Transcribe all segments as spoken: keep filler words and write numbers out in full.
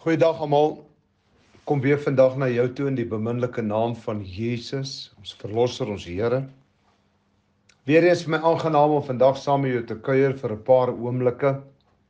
Goeiedag almal. Kom weer vandag na jou toe in die beminnelike naam van Jesus, ons verlosser, ons Here. Weer eens my aangenaam om vandag saam met jou te kuier vir 'n paar oomblikke.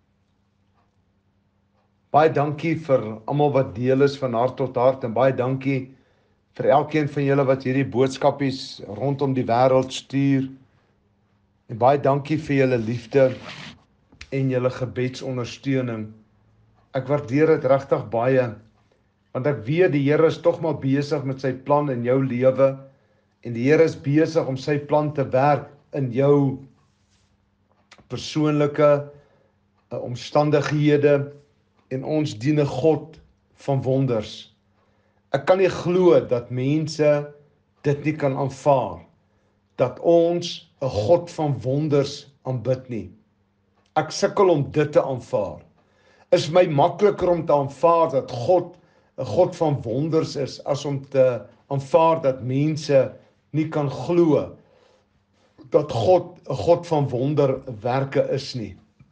Baie dankie vir almal wat deel is van hart tot hart en baie dankie vir elkeen van julle wat hierdie boodskapies rondom die wêreld stuur. En baie dankie vir julle liefde en julle gebedsondersteuning. Ek waardeer dit regtig baie, want ek weet die Here is tog maar besig met sy plan in jou lewe, en die Here is besig om sy plan te werk in jou persoonlike uh, omstandighede, en ons dien 'n God van wonders. Ek kan nie glo dat mense dit nie kan aanvaar, dat ons 'n God van wonders aanbid nie. Ek sukkel om dit te aanvaar. Is my makliker om te aanvaar dat God 'n God van wonders is, as om te aanvaar dat mense nie kan glo dat God 'n God van wonderwerke is nie.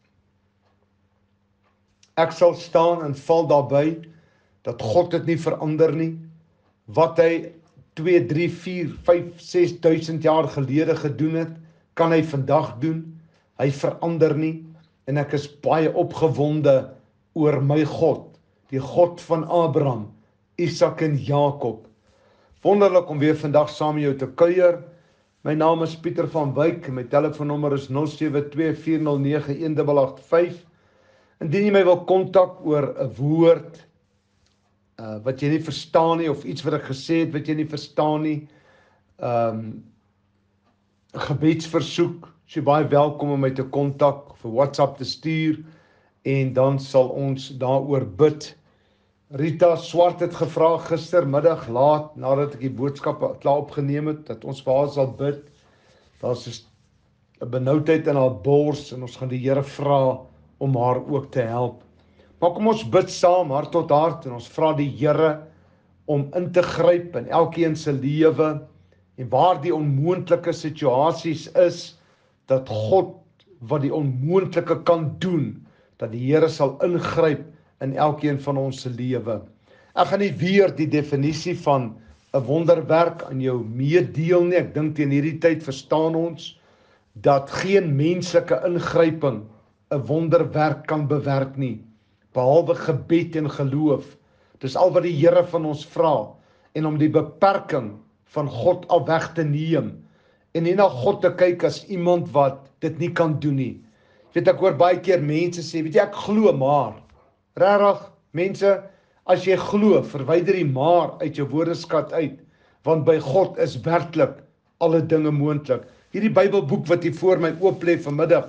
Ek sal staan en val daarby dat God dit nie verander nie. Wat hy twee, drie, vier, vyf, ses duisend jaar gelede gedoen het, kan hy vandag doen. Hy verander nie, en ek is baie opgewonde oor my God, die God van Abraham, Isak en Jakob. Wonderlik om weer vandag saam met jou te kuier. My naam is Pieter van Wyk en my telefoonnommer is nul sewe twee vier nul nege een agt agt vyf. Indien jy my wil kontak oor 'n woord uh, wat jy nie verstaan nie, of iets wat ek gesê het wat jy nie verstaan nie, um, 'n gebedsversoek, is jy baie welkom om my te kontak of 'n WhatsApp te stuur, en dan sal ons daaroor bid. Rita Swart het gevra gistermiddag laat, nadat ek die boodskap klaar opgeneem het, dat ons vir haar sal bid. Daar's 'n benoudheid in haar bors, en ons gaan die Here vra om haar ook te help. Maar kom ons bid saam, hart tot hart, en ons vra die Here om in te gryp in elkeen se lewe, en waar die onmoontlike situasies is, dat God wat die onmoontlike kan doen, dat die Here sal ingryp in elkeen van ons se lewe. Ek gaan nie weer die definisie van 'n wonderwerk aan jou meedeel nie. Ek dink teen hierdie tyd verstaan ons dat geen menslike ingryping 'n wonderwerk kan bewerk nie, behalwe gebed en geloof. Dis al wat die Here van ons vra, en om die beperking van God af weg te neem, en nie na God te kyk as iemand wat dit nie kan doen nie. Weet, ek hoor baie keer mense sê, weet jy, ek glo maar. Regtig, mense, as jy glo, verwyder die maar uit jou woordeskat uit, want by God is werklik alle dinge moontlik. Hierdie Bybelboek wat hier voor my oop lê vanmiddag,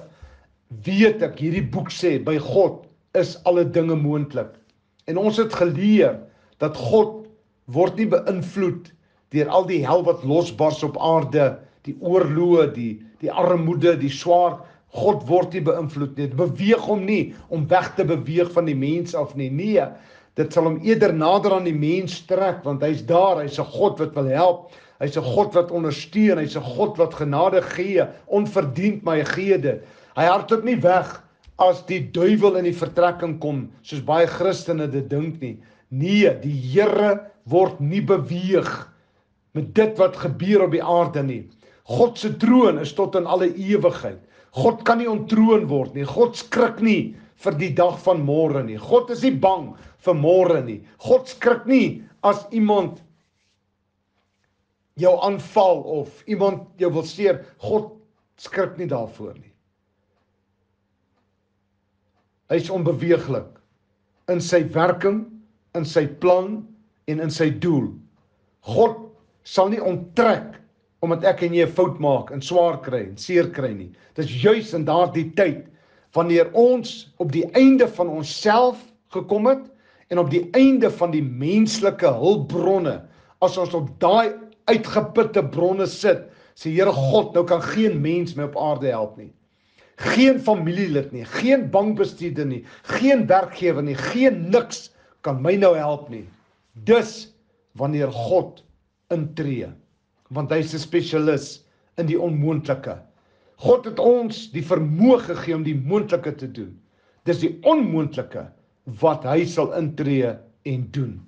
weet ek, hierdie boek sê, by God is alle dinge moontlik. En ons het geleer dat God word nie beïnvloed deur al die hel wat losbars op aarde, die oorloë, die, die armoede, die swaar. God word nie beïnvloed nie. Dit beweeg hom nie om weg te beweeg van die mens af nie. Nee, dit sal hom eerder nader aan die mens trek, want hy's daar, hy's 'n God wat wil help, hy's 'n God wat ondersteun, hy's 'n God wat genade gee, onverdiend, maar hy gee dit. Hy hardloop nie weg as die duiwel in die vertrekking kom, soos baie Christene dit dink nie. Nee, die Here word nie beweeg met dit wat gebeur op die aarde nie. God se troon is tot in alle ewigheid. God kan nie ontroon word nie. God skrik nie vir die dag van môre nie. God is nie bang vir môre nie. God skrik nie as iemand jou aanval of iemand jou wil seer. God skrik nie daarvoor nie. Hy is onbeweeglik in sy werking, in sy plan en in sy doel. God sal nie onttrek omdat ek en jy 'n fout maak en swaar kry en seer kry nie. Dis juis in daardie tyd, wanneer ons op die einde van onsself gekom het, en op die einde van die menslike hulpbronne, as ons op daai uitgeputte bronne sit, sê Here God, nou kan geen mens my op aarde help nie. Geen familielid nie, geen bankbestuurder nie, geen werkgewer nie, geen niks kan my nou help nie. Dis wanneer God intree, want hy is 'n spesialis in die onmoontlike. God het ons die vermoë gegee om die moontlike te doen. Dis die onmoontlike wat hy sal intree en doen.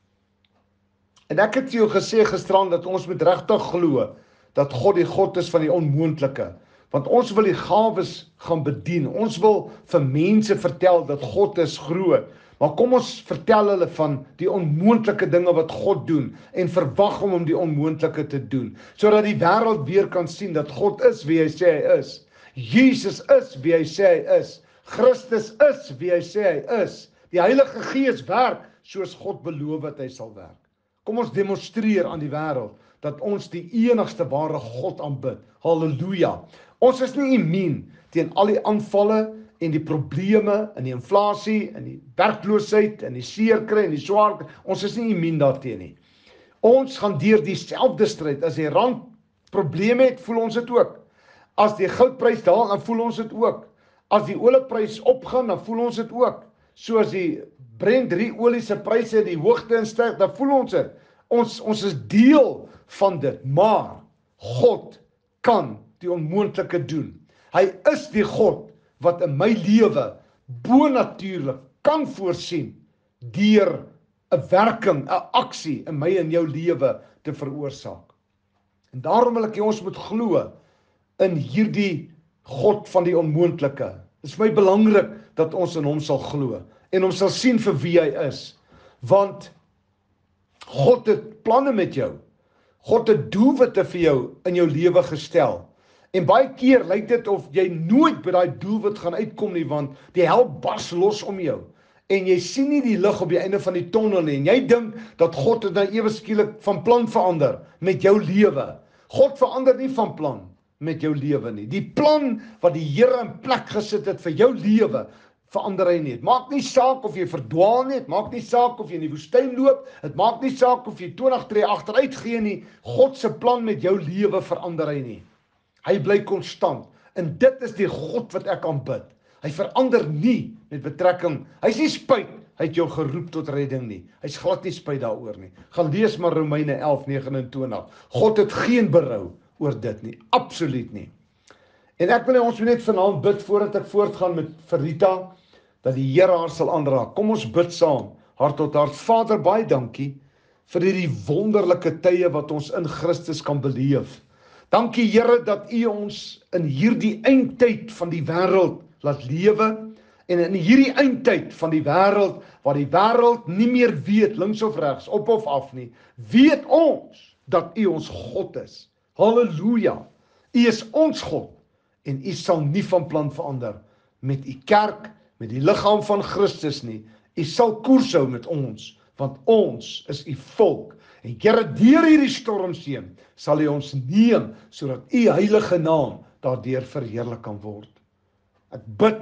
En ek het vir jou gesê gisterand dat ons moet regtig glo dat God die God is van die onmoontlike. Want ons wil die gawes gaan bedien. Ons wil vir mense vertel dat God is groot. Maar kom ons vertel hulle van die onmoontlike dinge wat God doen en verwag hom om die onmoontlike te doen, sodat die wêreld weer kan sien dat God is wie hy sê hy is. Jesus is wie hy sê hy is. Christus is wie hy sê hy is. Die Heilige Gees werk soos God beloof het hy sal werk. Kom ons demonstreer aan die wêreld dat ons die enigste ware God aanbid. Halleluja. Ons is nie immuun teen al die aanvalle en die probleme, en die inflasie, en die werkloosheid, en die seerkry, en die swaar kry. Ons is nie immuun daarteen nie. Ons gaan deur dieselfde stryd. As die rand probleme het, voel ons dit ook. As die goudprys daal, dan voel ons dit ook. As die olieprys opgaan, dan voel ons dit ook. So as die Brent olie se pryse die hoogte instyg, dan voel ons dit. Ons, ons is deel van dit, maar God kan die onmoontlike doen. Hy is die God wat in my lewe bonatuurlik kan voorsien deur 'n werking, 'n aksie in my en jou lewe te veroorsaak. En daarom wil ek ons moet glo in hierdie God van die onmoontlike. Dit is my belangrik dat ons in hom sal glo en hom sal sien vir wie hy is. Want God het planne met jou. God het doelwitte vir jou in jou lewe gestel. En baie keer lyk dit of jy nooit by daai doelwit gaan uitkom nie, want die hel bars los om jou. En jy sien nie die lig op die einde van die tonnel nie. En jy dink dat God het nou ewe skielik van plan verander met jou lewe. God verander nie van plan met jou lewe nie. Die plan wat die Here in plek gesit het vir jou lewe, verander hy nie. Het maak nie saak of jy verdwaal nie, het maak nie saak of jy in die woestyn loop, het maak nie saak of jy twintig tree agteruit gee nie. God se plan met jou lewe verander hy nie. Hy bly konstant. En dit is die God wat ek aanbid. Hy verander nie met betrekking. Hy's nie spyt, hy het jou geroep tot redding nie. Hy's glad nie spyt daaroor nie. Gaan lees maar Romeine elf negenentwintig. God het geen berou oor dit nie, absoluut nie. En ek wil ons net vanaand bid voordat ek voortgaan met vir Rita, dat die Here haar sal aanraak. Kom ons bid saam, hart tot hart. Vader, baie dankie vir hierdie wonderlike tye wat ons in Christus kan beleef. Dankie Here dat U ons in hierdie eindtyd van die wêreld laat lewe, en in hierdie eindtyd van die wêreld, waar die wêreld nie meer weet, links of regs, op of af nie, weet ons dat U ons God is. Halleluja! U is ons God, en U sal nie van plan verander met U kerk, met die liggaam van Christus nie. U sal koers hou met ons, want ons is U volk. En Here, deur hierdie stormseën sal U ons neem, sodat U heilige naam daardeur verheerlik kan word. Ek bid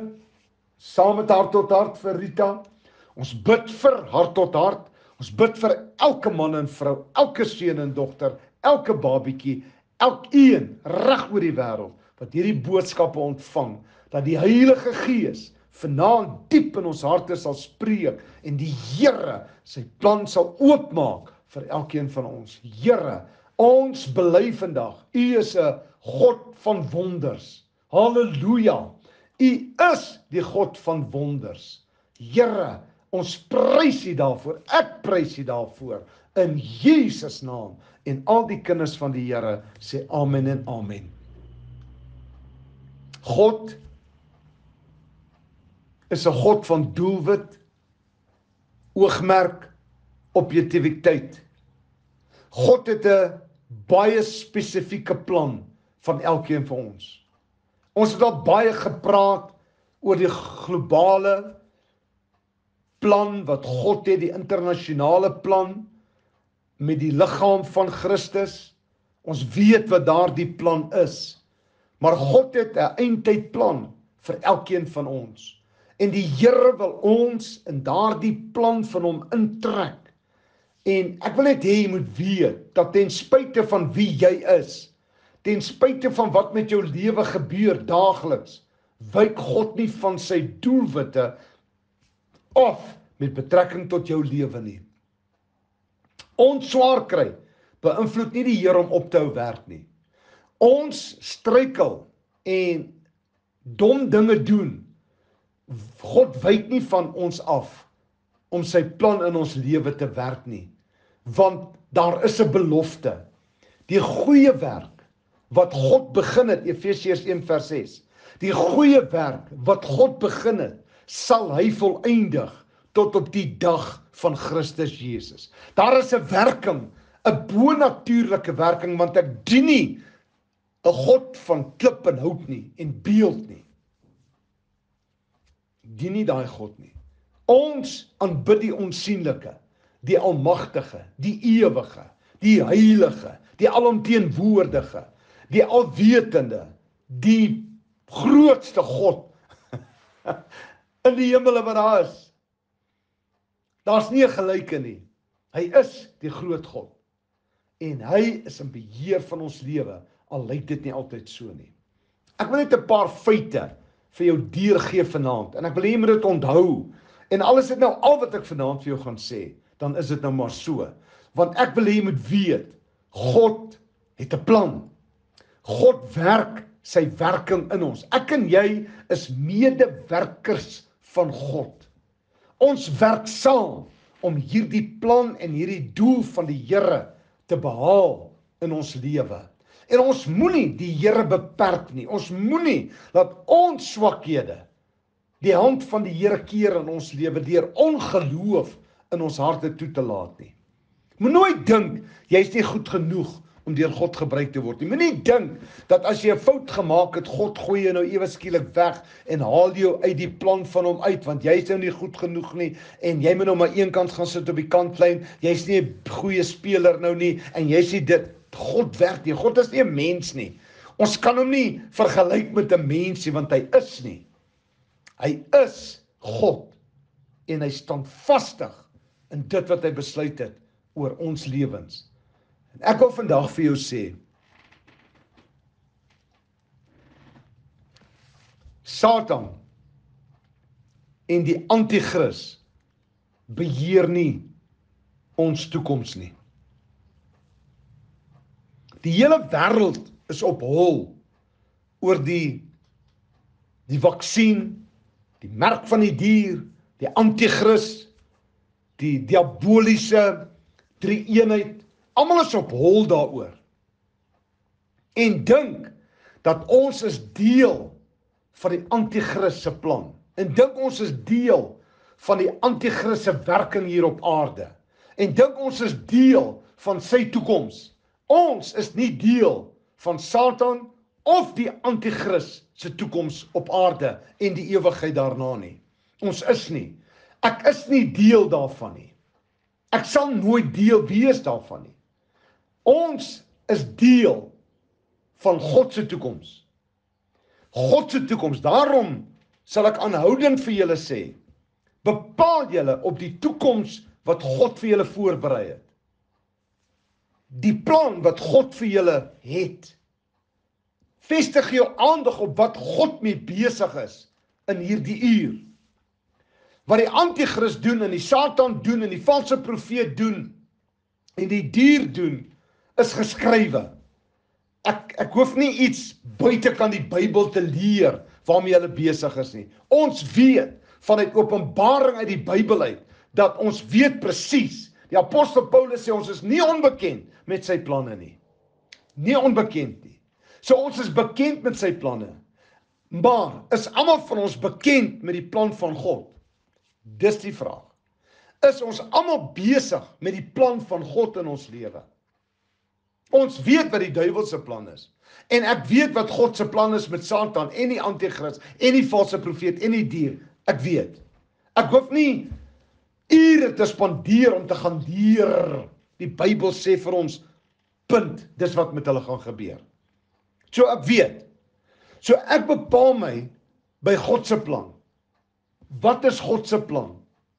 saam met hart tot hart vir Rita. Ons bid vir hart tot hart. Ons bid vir elke man en vrou, elke seun en dogter, elke babietjie, elkeen reg oor die wêreld wat hierdie boodskappe ontvang, dat die Heilige Gees vanaand diep in ons harte sal spreek en die Here sy plan sal oopmaak vir elkeen van ons. Here, ons bely vandag, U is 'n God van wonders. Halleluja! U is die God van wonders. Here, ons prys U daarvoor. Ek prys U daarvoor in Jesus naam. En al die kinders van die Here sê amen en amen. God is 'n God van doelwit, oogmerk, objektiwiteit. God het 'n baie spesifieke plan van elkeen van ons. Ons het al baie gepraat oor die globale plan wat God het, die internasionale plan met die liggaam van Christus. Ons weet wat daardie plan is. Maar God het 'n eindtydplan vir elkeen van ons. En die Here wil ons in daardie plan van hom intrek. En ek wil net hê jy moet weet dat ten spyte van wie jy is, ten spyte van wat met jou lewe gebeur daagliks, wyk God nie van sy doelwitte of met betrekking tot jou lewe nie. Ons swaar kry beïnvloed nie die Here om op te hou werk nie. Ons struikel en dom dinge doen. God wyk nie van ons af om sy plan in ons lewe te werk nie. Want daar is 'n belofte. Die goeie werk wat God begin het, Efesiërs een vers ses. Die goeie werk wat God begin het, sal hy volëindig tot op die dag van Christus Jesus. Daar is 'n werking, 'n bonatuurlike werking, want ek dien nie 'n God van klip en hout nie en beeld nie. Dien nie daai God nie. Ons aanbid die onsienlike, die almagtige, die ewige, die heilige, die alomteenwoordige, die alwetende, die grootste God in die hemele wat daar is. Daar's nie 'n gelyke nie. Hy is die groot God. En hy is in beheer van ons lewe, al lyk dit nie altyd so nie. Ek wil net 'n paar feite vir jou deurgee vanaand, en ek wil hê jy moet dit onthou. En al is dit nou al wat ek vanaand vir jou gaan sê, dan is dit nou maar so. Want ek wil hê jy moet weet, God het 'n plan. God werk sy werking in ons. Ek en jy is medewerkers van God. Ons werk saam om hierdie plan en hierdie doel van die Here te behaal in ons lewe. En ons moenie die Here beperk nie. Ons moenie laat ons swakhede die hand van die Here keer in ons lewe deur ongeloof in ons harte toe te laat nie. Moet nooit dink jy's nie goed genoeg om deur God gebruik te word nie. Moenie dink dat as jy 'n fout gemaak het, God gooi jou nou ewe skielik weg en haal jou uit die plan van hom uit, want jy's nou nie goed genoeg nie en jy moet nou maar eenkant gaan sit op die kantlyn. Jy's nie 'n goeie speler nou nie en jy's nie dit. God werk nie. God is nie 'n mens nie. Ons kan hom nie vergelyk met 'n mens nie, want hy is nie. Hy is God en hy staan vastig in dit wat hy besluit het oor ons lewens. En ek wil vandag vir jou sê, Satan en die anti-kris beheer nie ons toekoms nie. Die hele wêreld is op hol oor die die vaksin, die merk van die dier, die anti-kris, die diaboliese drie-eenheid. Almal is op hol daaroor. En dink dat ons is deel van die anti-kris se plan. En dink ons is deel van die anti-kris se werking hier op aarde. En dink ons is deel van sy toekoms. Ons is nie deel van Satan of die anti-kris se toekoms op aarde en die ewigheid daarna nie. Ons is nie. Ek is nie deel daarvan nie. Ek sal nooit deel wees daarvan nie. Ons is deel van God se toekoms. God se toekoms. Daarom sal ek aanhoudend vir julle sê, bepaal julle op die toekoms wat God vir julle voorberei het. Die plan wat God vir julle het. Vestig jou aandag op wat God mee besig is in hierdie uur. Wat die anti-kris doen en die Satan doen en die valse profeet doen en die dier doen, is geskrywe. Ek, ek hoef nie iets buite kan die Bybel te leer waarmee hulle besig is nie. Ons weet vanuit Openbaring uit die Bybel uit, dat ons weet presies, die apostel Paulus sê ons is nie onbekend met sy planne nie. Nie onbekend nie. So ons is bekend met sy planne. Maar is almal van ons bekend met die plan van God? Dis die vraag. Is ons almal besig met die plan van God in ons lewe? Ons weet wat die duiwel se plan is. En ek weet wat God se plan is met Satan en die anti-kris en die valse profeet en die dier. Ek weet. Ek hoef nie ure te spandeer om te gaan leer. Die Bybel sê vir ons, punt, dis wat met hulle gaan gebeur. So ek weet. So ek bepaal my by God se plan. Wat is God se plan?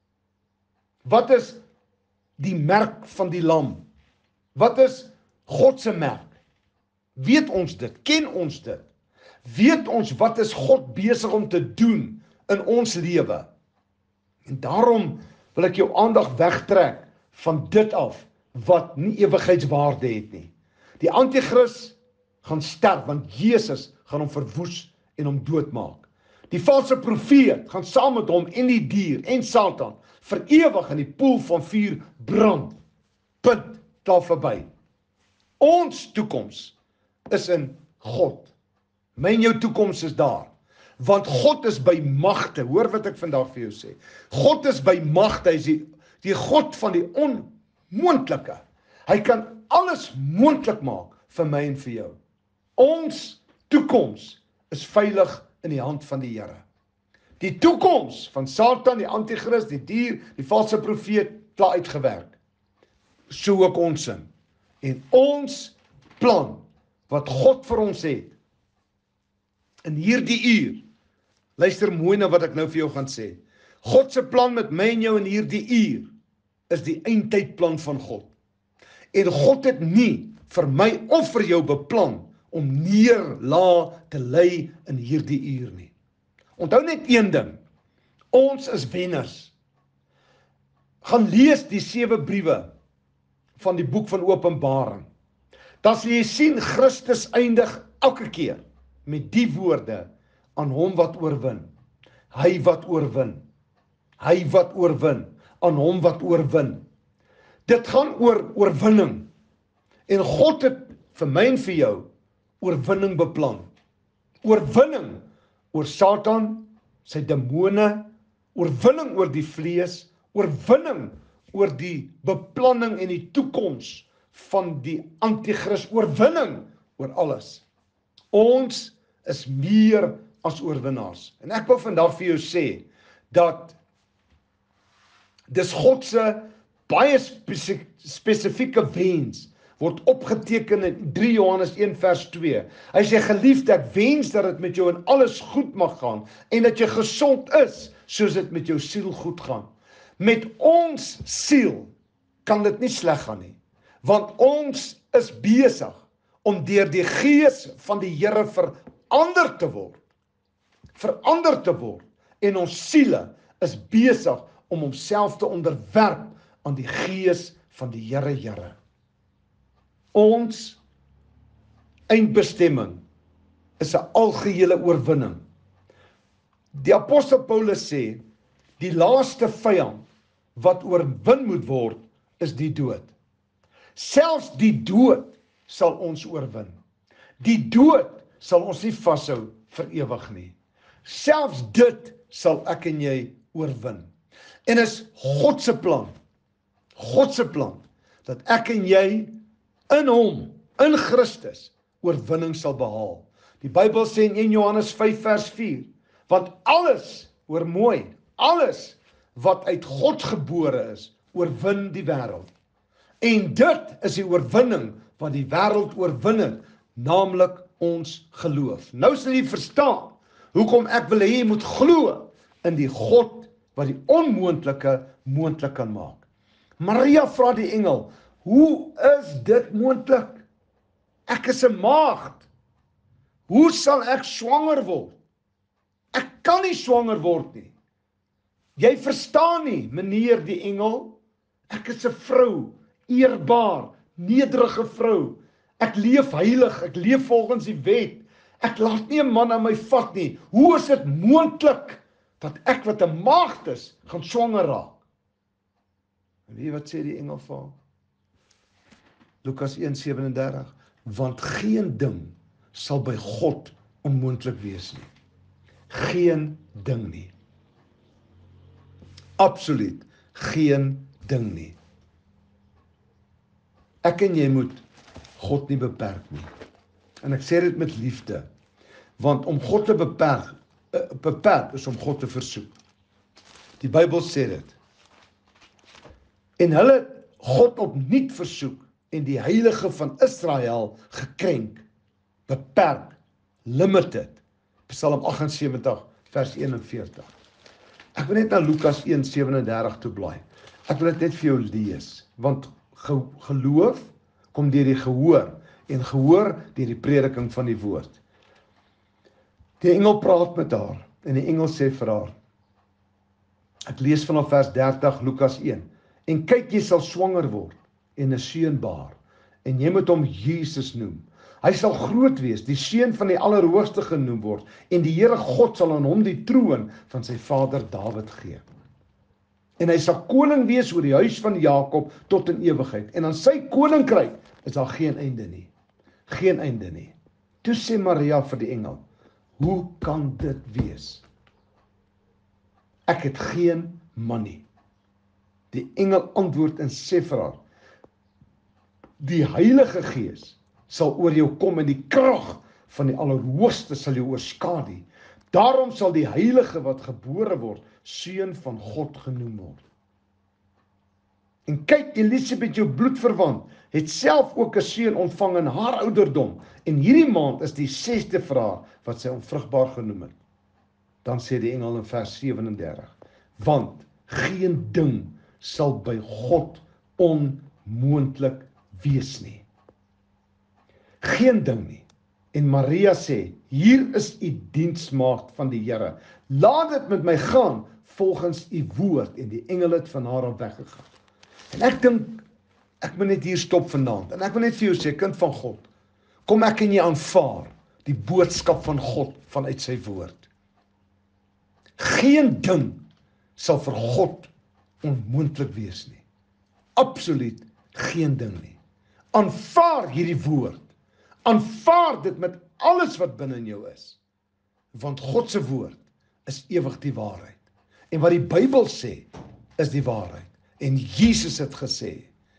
Wat is die merk van die lam? Wat is God se merk? Weet ons dit? Ken ons dit? Weet ons wat is God besig om te doen in ons lewe? En daarom wil ek jou aandag wegtrek van dit af wat nie ewigheidswaarde het nie. Die anti-kris gaan sterf, want Jesus gaan hom verwoes en hom doodmaak. Die valse profeet gaan saam met hom en die dier en Satan vir ewig in die poel van vuur brand. Punt, daar verby. Ons toekoms is in God. Myn jou toekoms is daar. Want God is by magte. Hoor wat ek vandag vir jou sê. God is by magte. Hy is die, die God van die onmoontlike. Hy kan alles moontlik maak vir my en vir jou. Ons toekoms is veilig in die hand van die Here. Die toekoms van Satan, die antichrist, die dier, die valse profeet, klaar uitgewerk. So ook ons sin. En ons plan, wat God vir ons het, in hierdie uur, luister mooi na wat ek nou vir jou gaan sê. God se plan met my en jou in hierdie uur, is die eindtydplan van God. En God het nie vir my of vir jou beplan, om neerlaat te lê in hierdie uur nie. Onthou net een ding, ons is wenners. Gaan lees die sewe briewe van die boek van Openbaring. Dan sal jy sien Christus eindig elke keer met die woorde, aan hom wat oorwin. Hy wat oorwin. Hy wat oorwin. Aan hom wat oorwin. Dit gaan oor oorwinning. En God het vir my en vir jou oorwinning beplan. Oorwinning oor Satan, sy demone, oorwinning oor die vlees, oorwinning oor die beplanning en die toekoms van die antichrist, oorwinning oor alles. Ons is meer as oorwinnaars. En ek wil vandag vir jou sê, dat dis God se baie spesifieke wens, word opgeteken in drie Johannes een vers twee. Hy sê, geliefde, ek wens dat dit met jou in alles goed mag gaan, en dat jy gesond is, soos dit met jou siel goed gaan. Met ons siel kan dit nie sleg gaan nie, want ons is besig om deur die gees van die Here verander te word, verander te word, en ons siele is besig om homself te onderwerp aan die gees van die Here Here. Ons eindbestemming is 'n algehele oorwinning. Die apostel Paulus sê, die laaste vyand wat oorwin moet word, is die dood. Selfs die dood sal ons oorwin. Die dood sal ons nie vashou vir ewig nie. Selfs dit sal ek en jy oorwin. En is God se plan, God se plan, dat ek en jy in hom, in Christus, oorwinning sal behaal. Die Bybel sê in een Johannes vyf vers vier, want alles, hoor mooi, alles wat uit God gebore is, oorwin die wêreld. En dit is die oorwinning wat die wêreld oorwin het, naamlik ons geloof. Nou sal jy verstaan hoekom ek wil hê jy moet glo in die God wat die onmoontlike moontlik kan maak. Maria vra die engel, hoe is dit moontlik? Ek is 'n maagd. Hoe sal ek swanger word? Ek kan nie swanger word nie. Jy verstaan nie, meneer die engel. Ek is 'n vrou, eerbaar, nederige vrou. Ek leef heilig, ek leef volgens die wet. Ek laat nie 'n man aan my vat nie. Hoe is dit moontlik dat ek wat 'n maagd is, gaan swanger raak? En weet jy wat sê die engel vir hom? Lukas een sewenendertig, want geen ding sal by God onmoontlik wees nie. Geen ding nie. Absoluut geen ding nie. Ek en jy moet God nie beperk nie. En ek sê dit met liefde, want om God te beperk, beperk is om God te versoek. Die Bybel sê dit. En hulle God opnuut versoek en die heilige van Israel gekrenk, beperk, limited. Psalm agt en sewentig vers eenenveertig. Ek wil net na Lukas een sewenendertig toe blaai. Ek wil dit net vir jou lees, want ge geloof kom deur die gehoor en gehoor deur die prediking van die woord. Die engel praat met haar en die engel sê vir haar, ek lees vanaf vers dertig Lukas een, en kyk, jy sal swanger word en 'n seun baar, en jy moet hom Jesus noem. Hy sal groot wees, die seun van die Allerhoogste genoem word, en die Here God sal aan hom die troon van sy vader Dawid gee. En hy sal koning wees oor die huis van Jakob tot in ewigheid. En aan sy koninkryk is daar geen einde nie. Geen einde nie. Toe sê Maria vir die engel, hoe kan dit wees? Ek het geen man nie. Die engel antwoord en sê vir haar, die Heilige Gees sal oor jou kom en die krag van die Allerhoogste sal jou oorskadu. Daarom sal die Heilige wat gebore word, seun van God genoem word. En kyk, Elisabeth, jou bloedverwant, het self ook 'n seun ontvang in haar ouderdom. En hierdie maand is die sesde vir haar wat sy onvrugbaar genoem het. Dan sê die engel in vers sewenendertig, want geen ding sal by God onmoontlik wees nie. Geen ding nie. En Maria sê, hier is u diensmaagd van die Here. Laat dit met my gaan volgens u woord. En die engel het van haar af weggegaan. En ek dink, ek moet net hier stop vanaand. En ek wil net vir jou sê, kind van God, kom ek en jy aanvaar die boodskap van God vanuit sy woord. Geen ding sal vir God onmoontlik wees nie. Absoluut geen ding nie. Aanvaar hierdie woord. Aanvaar dit met alles wat binne in jou is. Want God se woord is ewig die waarheid. En wat die Bybel sê, is die waarheid. En Jesus het gesê,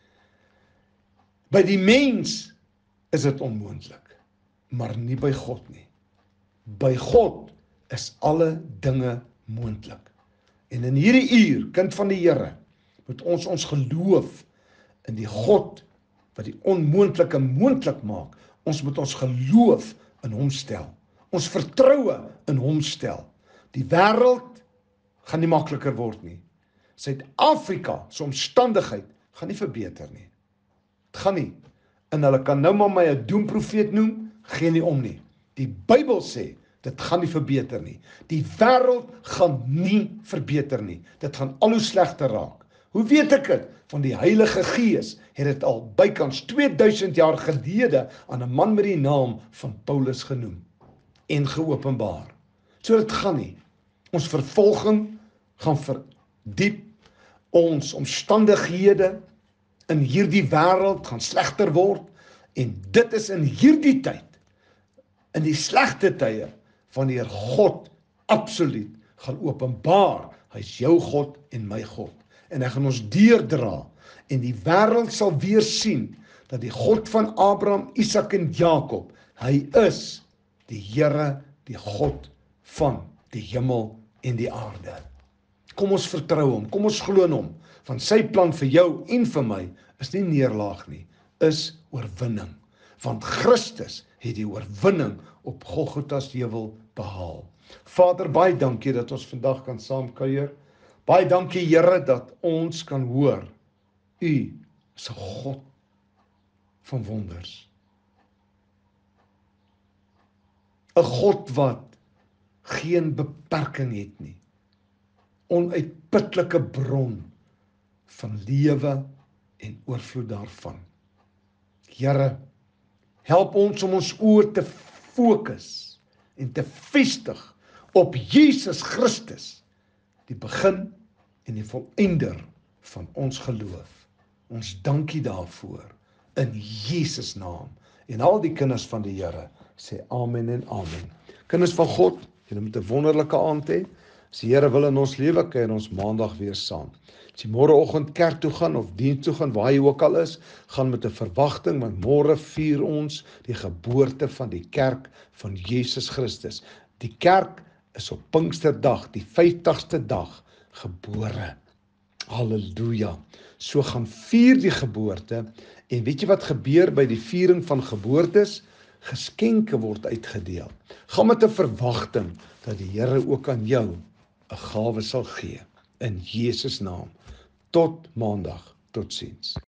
by die mens is dit onmoontlik, maar nie by God nie. By God is alle dinge moontlik. En in hierdie uur, kind van die Here, moet ons ons geloof in die God wat die onmoontlike moontlik maak. Ons moet ons geloof in hom stel. Ons vertroue in hom stel. Die wêreld gaan nie makliker word nie. Suid-Afrika se omstandigheid gaan nie verbeter nie. Dit gaan nie. En hulle kan nou maar my 'n doemprofeet noem, geen nie om nie. Die Bybel sê, dit gaan nie verbeter nie. Die wêreld gaan nie verbeter nie. Dit gaan al hoe slegter raak. Hoe weet ek dit? Van die Heilige Gees het dit al bykans tweeduisend jaar gelede aan 'n man met die naam van Paulus genoem en geopenbaar. So dit gaan nie. Ons vervolging gaan verdiep, ons omstandighede in hierdie wêreld gaan slegter word, en dit is in hierdie tyd, in die slegte tye, wanneer God absoluut gaan openbaar, hy is jou God en my God, en hy gaan ons deurdra, en die wêreld sal weer sien, dat die God van Abraham, Isak en Jakob, hy is die Here, die God van die hemel en die aarde. Kom ons vertrou hom, kom ons glo in hom, want sy plan vir jou en vir my is nie neerlaag nie, is oorwinning. Want Christus het die oorwinning op Golgotha's heuwel behaal. Vader, baie dankie dat ons vandag kan saam kuier. Baie dankie, Here, dat ons kan hoor, U is 'n God van wonders. 'n God wat geen beperking het nie. Onuitputlike bron van lewe en oorvloed daarvan. Here, help ons om ons oë te fokus en te vestig op Jesus Christus, die begin en die volëinder van ons geloof. Ons dankie daarvoor in Jesus naam. En al die kinders van die Here sê amen en amen. Kinders van God, julle moet 'n wonderlike aand hê. As die Here wil in ons lewe, kuier ons maandag weer saam. As jy môreoggend kerk toe gaan of diens toe gaan, waar jy ook al is, gaan met 'n verwagting, want môre vier ons die geboorte van die kerk van Jesus Christus. Die kerk is op Pinksterdag, die vyftigste dag, gebore. Halleluja. So gaan vier die geboorte, en weet jy wat gebeur by die viering van geboortes? Geskenke word uitgedeel. Gaan met 'n verwagting dat die Here ook aan jou 'n gawe sal gee. In Jesus naam. Tot maandag. Totsiens.